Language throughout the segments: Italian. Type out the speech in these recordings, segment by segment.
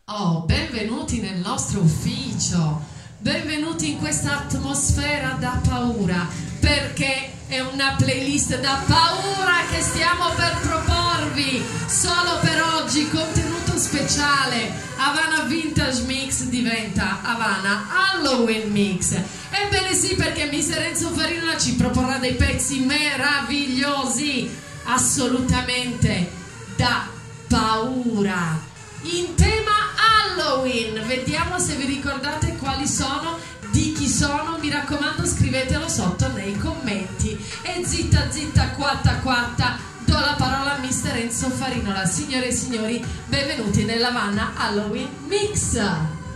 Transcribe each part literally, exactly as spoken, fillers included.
Oh, benvenuti nel nostro ufficio, benvenuti in questa atmosfera da paura, perché è una playlist da paura che stiamo per proporvi, solo per oggi, contenuto speciale. Havana Vintage Mix diventa Havana Halloween Mix. Ebbene sì, perché mister Enzo Farina ci proporrà dei pezzi meravigliosi, assolutamente da paura, in tema Halloween. Vediamo se vi ricordate quali sono, di chi sono. Mi raccomando, scrivetelo sotto nei commenti. E zitta zitta quatta quatta, do la parola a mister Enzo Farinola. Signore e signori, benvenuti nella Havana Halloween Mix. I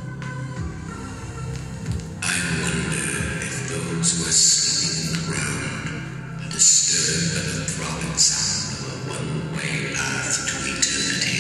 wonder if those who are sleeping in the ground are disturbed by the throbbing sound of a one-way path to eternity.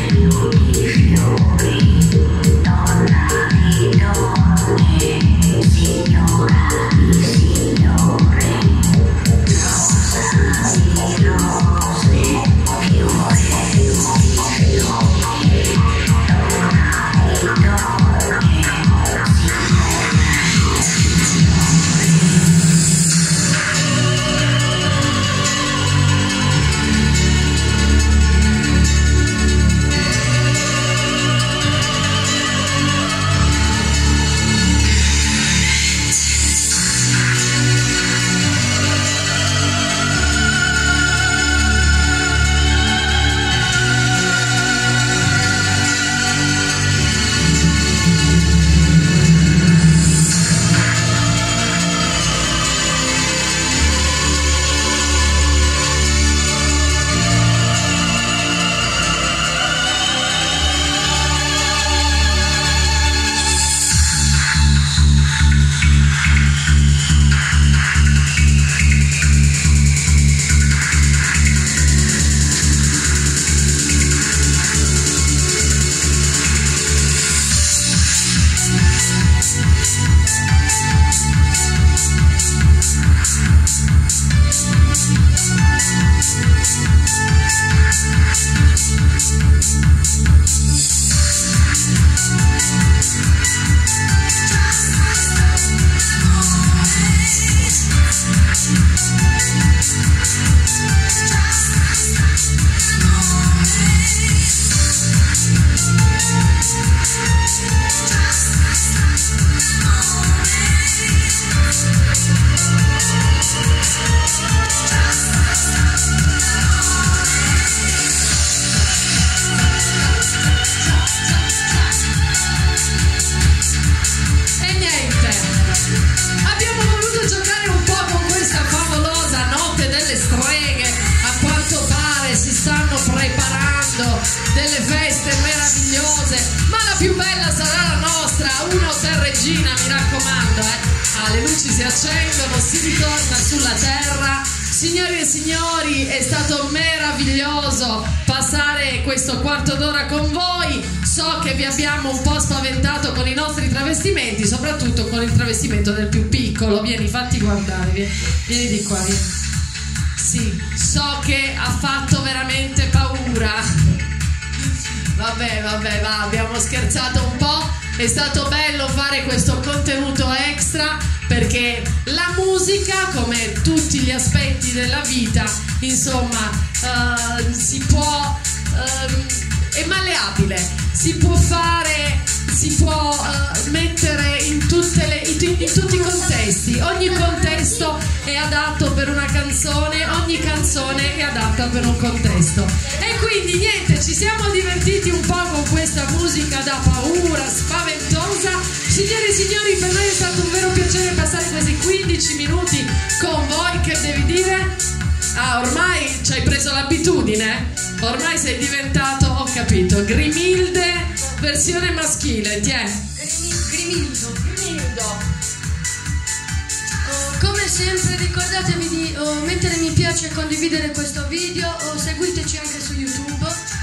delle feste meravigliose, ma la più bella sarà la nostra, un hotel Regina, mi raccomando, eh. Ah, le luci si accendono, si ritorna sulla terra. Signori e signori, è stato meraviglioso passare questo quarto d'ora con voi. So che vi abbiamo un po' spaventato con i nostri travestimenti, soprattutto con il travestimento del più piccolo. Vieni, fatti guardare, vieni, vieni di qua, vieni. Sì, so che ha fatto veramente paura. Vabbè, vabbè, va, abbiamo scherzato un po'. È stato bello fare questo contenuto extra perché la musica, come tutti gli aspetti della vita, insomma, uh, si può, uh, è malleabile, si può fare, si può uh, mettere in, tutte le, in, in tutti i contesti. Ogni contesto è adatto per una canzone, ogni canzone è adatta per un contesto. E quindi niente, ci siamo divertiti un po' con questa musica da paura, spaventosa. Signore e signori, per noi è stato un vero piacere passare questi quindici minuti con voi. Che devi dire? Ah, ormai ci hai preso l'abitudine? Ormai sei diventato, ho capito, Grimilde versione maschile, ti è? Grimildo. Grimildo. Oh, come sempre ricordatevi di oh, mettere mi piace e condividere questo video, o seguiteci anche su YouTube.